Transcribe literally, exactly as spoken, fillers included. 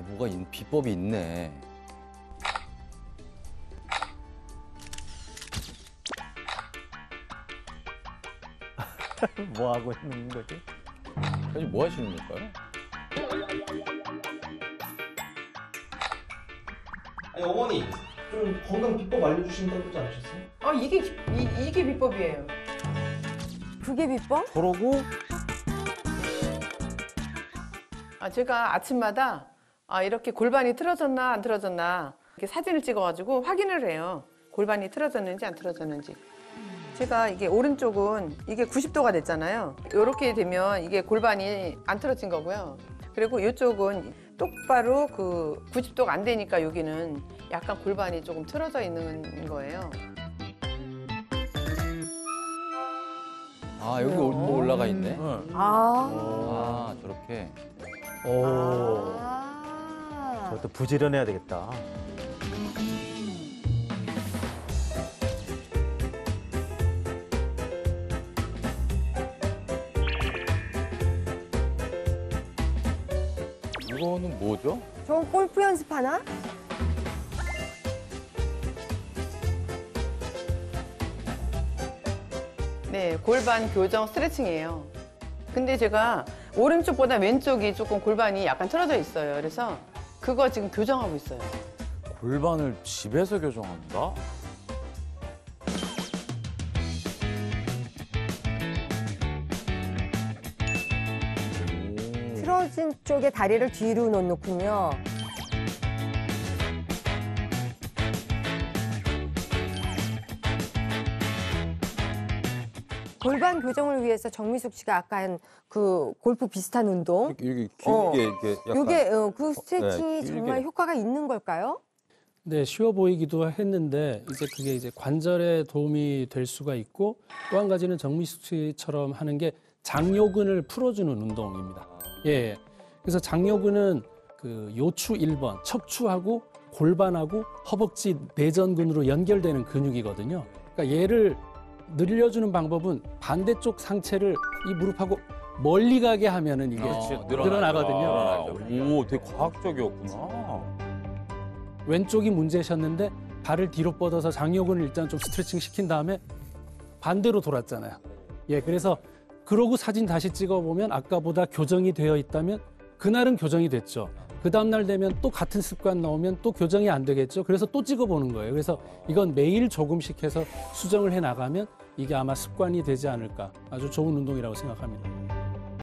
뭐가 있, 비법이 있네. 뭐 하고 있는 거지? 사실 뭐 하시는 걸까요? 아니 어머니 좀 건강 비법 알려주신다고 그러지 않으셨어요? 아 이게 이, 이게 비법이에요. 그게 비법? 그러고 아 제가 아침마다 아 이렇게 골반이 틀어졌나 안 틀어졌나 이렇게 사진을 찍어가지고 확인을 해요. 골반이 틀어졌는지 안 틀어졌는지. 제가 이게 오른쪽은 이게 구십 도가 됐잖아요. 이렇게 되면 이게 골반이 안 틀어진 거고요. 그리고 이쪽은 똑바로 그 구십 도가 안 되니까 여기는 약간 골반이 조금 틀어져 있는 거예요. 아, 여기 뭐 올라가 있네. 응. 아. 아, 저렇게. 오, 아. 저것도 부지런해야 되겠다. 이거는 뭐죠? 저 골프 연습하나? 네, 골반 교정 스트레칭이에요. 근데 제가 오른쪽보다 왼쪽이 조금 골반이 약간 틀어져 있어요. 그래서 그거 지금 교정하고 있어요. 골반을 집에서 교정한다? 틀어진 쪽에 다리를 뒤로 놓는군요. 골반 교정을 위해서 정미숙 씨가 아까 한 그 골프 비슷한 운동. 이렇게 길게 어. 이렇게 약간. 요게 어, 그 스트레칭이 네, 정말 길게. 효과가 있는 걸까요? 네, 쉬워 보이기도 했는데 이제 그게 이제 관절에 도움이 될 수가 있고 또 한 가지는 정미숙 씨처럼 하는 게 장요근을 풀어주는 운동입니다. 예, 그래서 장요근은 그 요추 일 번 척추하고 골반하고 허벅지 내전근으로 연결되는 근육이거든요. 그러니까 얘를 늘려주는 방법은 반대쪽 상체를 이 무릎하고 멀리 가게 하면은 이게 어, 늘어나거든요. 오, 되게 과학적이었구나. 왼쪽이 문제셨는데 발을 뒤로 뻗어서 장요근을 일단 좀 스트레칭 시킨 다음에 반대로 돌았잖아요. 예, 그래서 그러고 사진 다시 찍어보면 아까보다 교정이 되어 있다면 그날은 교정이 됐죠. 그 다음날 되면 또 같은 습관 나오면 또 교정이 안 되겠죠. 그래서 또 찍어보는 거예요. 그래서 이건 매일 조금씩 해서 수정을 해 나가면 이게 아마 습관이 되지 않을까. 아주 좋은 운동이라고 생각합니다.